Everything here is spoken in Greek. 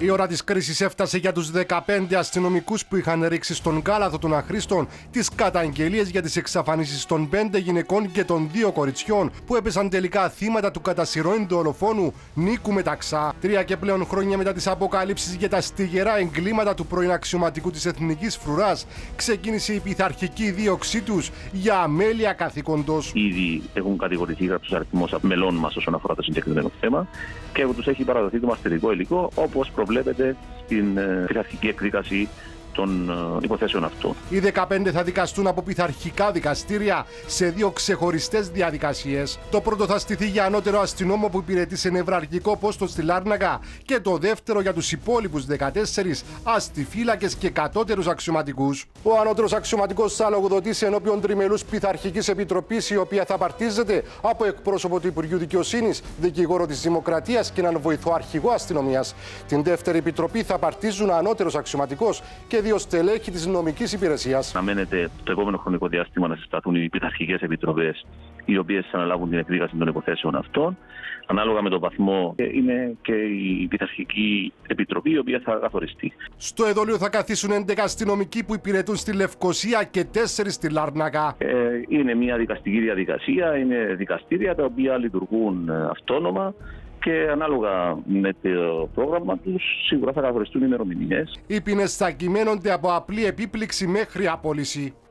Η ώρα της κρίσης έφτασε για τους 15 αστυνομικούς που είχαν ρίξει στον κάλαθο των αχρήστων τις καταγγελίες για τις εξαφανίσεις των 5 γυναικών και των 2 κοριτσιών που έπεσαν τελικά θύματα του κατά σειρόιν δολοφόνου Νίκου Μεταξά. 3 και πλέον χρόνια μετά τις αποκαλύψεις για τα στιγερά εγκλήματα του πρώην αξιωματικού της Εθνικής Φρουράς, ξεκίνησε η πειθαρχική δίωξή τους για αμέλεια καθήκοντος. Ήδη έχουν κατηγορηθεί κάποιους αριθμός μελών μας όσον αφορά το συγκεκριμένο θέμα και τους έχει παραδοθεί το μαστηρικό υλικό, όπως προβλέπεται στην πειθαρχική εκδίκαση των υποθέσεων αυτών. Οι 15 θα δικαστούν από πειθαρχικά δικαστήρια σε 2 ξεχωριστές διαδικασίες. Το πρώτο θα στηθεί για ανώτερο αστυνόμο που υπηρετεί σε νευραλγικό πόστο στη Λάρνακα και το δεύτερο για τους υπόλοιπους 14 αστιφύλακες και κατώτερους αξιωματικούς. Ο ανώτερος αξιωματικός θα λογοδοτήσει ενώπιον τριμελούς πειθαρχικής επιτροπής, η οποία θα απαρτίζεται από εκπρόσωπο του Υπουργείου Δικαιοσύνης, δικηγόρο της Δημοκρατίας και έναν βοηθό αρχηγό αστυνομίας. Την δεύτερη επιτροπή θα απαρτίζουν ανώτερος αξιωματικός και 2 στελέχη της νομικής υπηρεσίας. Αναμένεται το επόμενο χρονικό διάστημα να συσταθούν οι πειθαρχικές επιτροπές, οι οποίες θα αναλάβουν την εκδίκαση των υποθέσεων αυτών. Ανάλογα με τον βαθμό είναι και η πειθαρχική επιτροπή, η οποία θα καθοριστεί. Στο εδόλιο θα καθίσουν 11 αστυνομικοί που υπηρετούν στη Λευκοσία και 4 στη Λάρνακα. Είναι μια δικαστική διαδικασία, είναι δικαστήρια τα οποία λειτουργούν αυτόνομα και ανάλογα με το πρόγραμμα τους σίγουρα θα καθοριστούν ημερομηνίες. Οι ποινές θα κυμαίνονται από απλή επίπληξη μέχρι απόλυση.